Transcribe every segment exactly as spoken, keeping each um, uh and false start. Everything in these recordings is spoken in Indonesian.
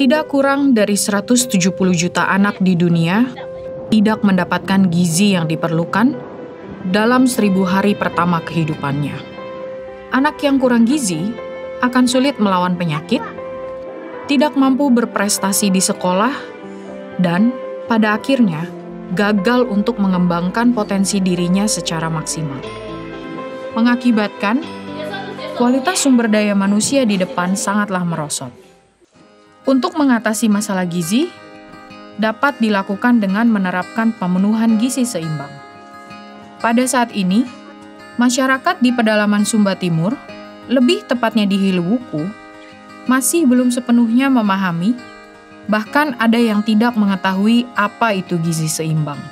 Tidak kurang dari seratus tujuh puluh juta anak di dunia tidak mendapatkan gizi yang diperlukan dalam seribu hari pertama kehidupannya. Anak yang kurang gizi akan sulit melawan penyakit, tidak mampu berprestasi di sekolah, dan pada akhirnya gagal untuk mengembangkan potensi dirinya secara maksimal. Mengakibatkan kualitas sumber daya manusia di depan sangatlah merosot. Untuk mengatasi masalah gizi, dapat dilakukan dengan menerapkan pemenuhan gizi seimbang. Pada saat ini, masyarakat di pedalaman Sumba Timur, lebih tepatnya di Hiliwuku, masih belum sepenuhnya memahami, bahkan ada yang tidak mengetahui apa itu gizi seimbang.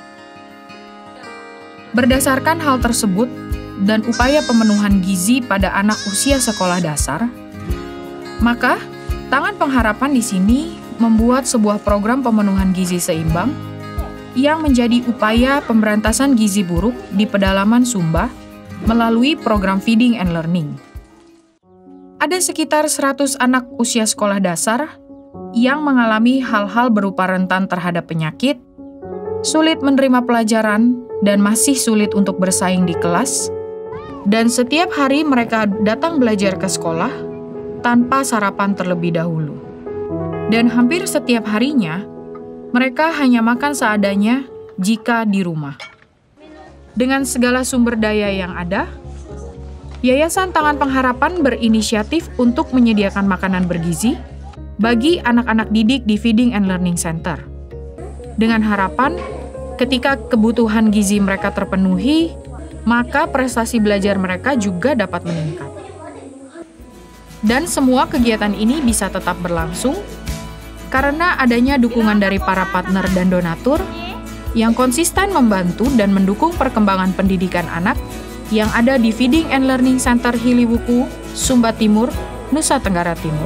Berdasarkan hal tersebut dan upaya pemenuhan gizi pada anak usia sekolah dasar, maka Tangan Pengharapan di sini membuat sebuah program pemenuhan gizi seimbang yang menjadi upaya pemberantasan gizi buruk di pedalaman Sumba melalui program Feeding and Learning. Ada sekitar seratus anak usia sekolah dasar yang mengalami hal-hal berupa rentan terhadap penyakit, sulit menerima pelajaran, dan masih sulit untuk bersaing di kelas, dan setiap hari mereka datang belajar ke sekolah tanpa sarapan terlebih dahulu. Dan hampir setiap harinya, mereka hanya makan seadanya jika di rumah. Dengan segala sumber daya yang ada, Yayasan Tangan Pengharapan berinisiatif untuk menyediakan makanan bergizi bagi anak-anak didik di Feeding and Learning Center. Dengan harapan, ketika kebutuhan gizi mereka terpenuhi, maka prestasi belajar mereka juga dapat meningkat. Dan semua kegiatan ini bisa tetap berlangsung karena adanya dukungan dari para partner dan donatur yang konsisten membantu dan mendukung perkembangan pendidikan anak yang ada di Feeding and Learning Center Hiliwuku, Sumba Timur, Nusa Tenggara Timur.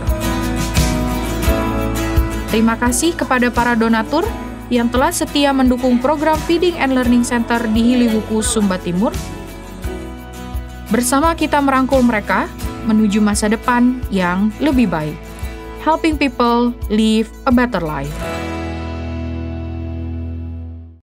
Terima kasih kepada para donatur yang telah setia mendukung program Feeding and Learning Center di Hiliwuku, Sumba Timur. Bersama kita merangkul mereka menuju masa depan yang lebih baik. Helping people live a better life.